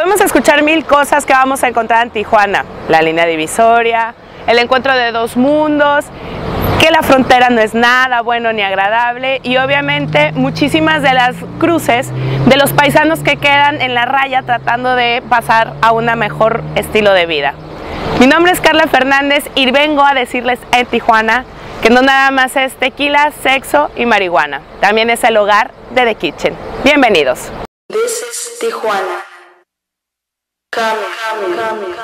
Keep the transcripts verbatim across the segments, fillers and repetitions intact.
Podemos escuchar mil cosas que vamos a encontrar en Tijuana. La línea divisoria, el encuentro de dos mundos, que la frontera no es nada bueno ni agradable y obviamente muchísimas de las cruces de los paisanos que quedan en la raya tratando de pasar a un mejor estilo de vida. Mi nombre es Carla Fernández y vengo a decirles en Tijuana que no nada más es tequila, sexo y marihuana, también es el hogar de The Kitchen. Bienvenidos. This is Tijuana. Come, come, come,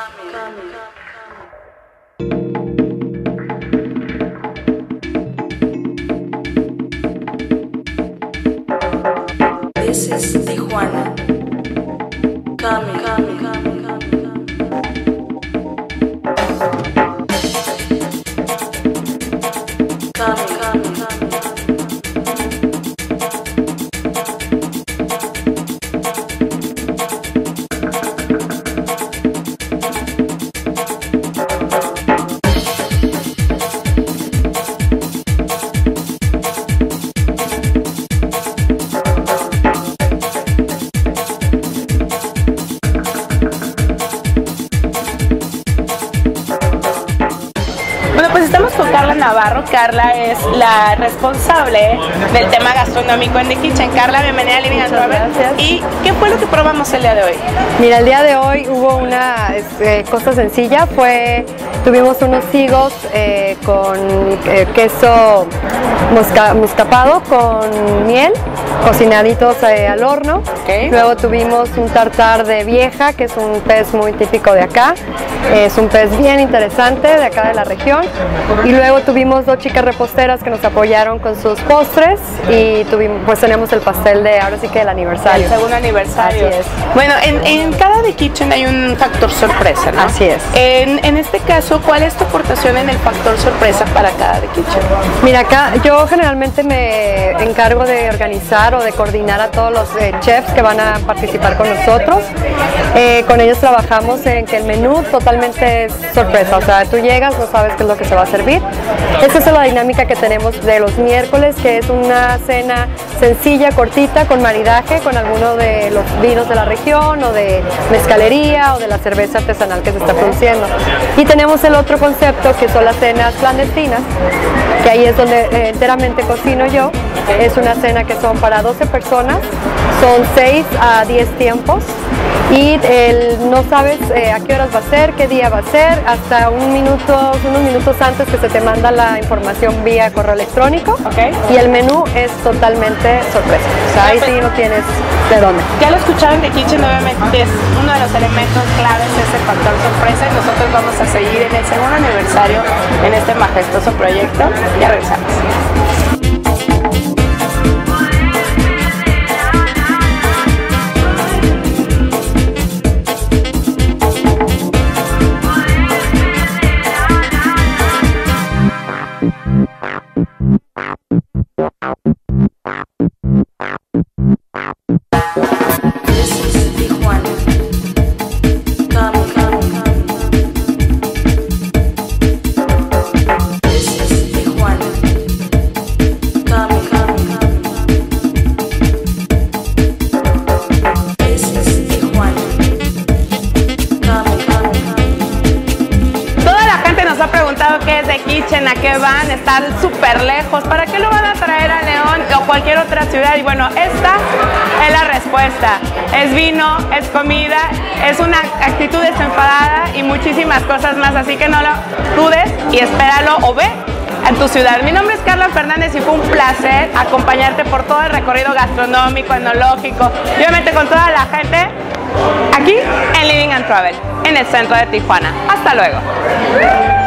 come. This is Tijuana. Come, come, come, come. Come, come, come. Estamos con Carla Navarro. Carla es la responsable del tema gastronómico en The Kitchen. Carla, bienvenida a Living and Travel. Gracias. ¿Y qué fue lo que probamos el día de hoy? Mira, el día de hoy hubo una eh, cosa sencilla, fue, tuvimos unos higos eh, con eh, queso mosca, muscapado con miel, cocinaditos eh, al horno. Okay. Luego tuvimos un tartar de vieja, que es un pez muy típico de acá. Es un pez bien interesante de acá de la región. Y luego tuvimos dos chicas reposteras que nos apoyaron con sus postres y tuvimos, pues tenemos el pastel de, ahora sí que del aniversario. El segundo aniversario. Así es. Bueno, en, en cada The Kitchen hay un factor sorpresa, ¿no? Así es. En, en este caso, ¿cuál es tu aportación en el factor sorpresa para cada The Kitchen? Mira, acá yo generalmente me encargo de organizar o de coordinar a todos los eh, chefs que van a participar con nosotros. Eh, con ellos trabajamos en que el menú totalmente es sorpresa, o sea, tú llegas, no sabes qué es lo que se va a servir. Esta es la dinámica que tenemos de los miércoles, que es una cena sencilla, cortita, con maridaje, con alguno de los vinos de la región o de mezcalería o de la cerveza artesanal que se está produciendo. Y tenemos el otro concepto que son las cenas clandestinas, que ahí es donde eh, enteramente cocino yo. Es una cena que son para doce personas, son seis a diez tiempos. Y el, no sabes eh, a qué horas va a ser, qué día va a ser, hasta un minuto, unos minutos antes que se te manda la información vía correo electrónico. Okay. Y el menú es totalmente sorpresa, o sea, ahí sí no tienes de dónde. Ya lo escucharon, The Kitchen obviamente es uno de los elementos claves, es el factor sorpresa, y nosotros vamos a seguir en el segundo aniversario en este majestuoso proyecto. Ya regresamos. ¿Qué es The Kitchen? ¿A qué van? Están súper lejos. ¿Para qué lo van a traer a León o cualquier otra ciudad? Y bueno, esta es la respuesta. Es vino, es comida, es una actitud desenfadada y muchísimas cosas más. Así que no lo dudes y espéralo o ve en tu ciudad. Mi nombre es Carla Fernández y fue un placer acompañarte por todo el recorrido gastronómico, enológico y obviamente con toda la gente aquí en Living and Travel, en el centro de Tijuana. Hasta luego.